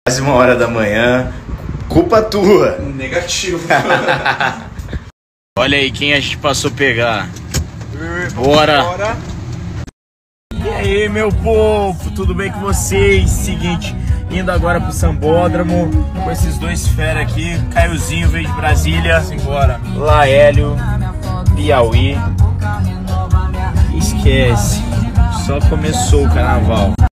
Quase 1h da manhã, culpa tua. Negativo. Olha aí quem a gente passou a pegar. Bora. E aí, meu povo, tudo bem com vocês? Seguinte, indo agora pro Sambódromo com esses dois fera aqui. Caiozinho veio de Brasília. Simbora. Laélio, Piauí. Esquece, só começou o carnaval.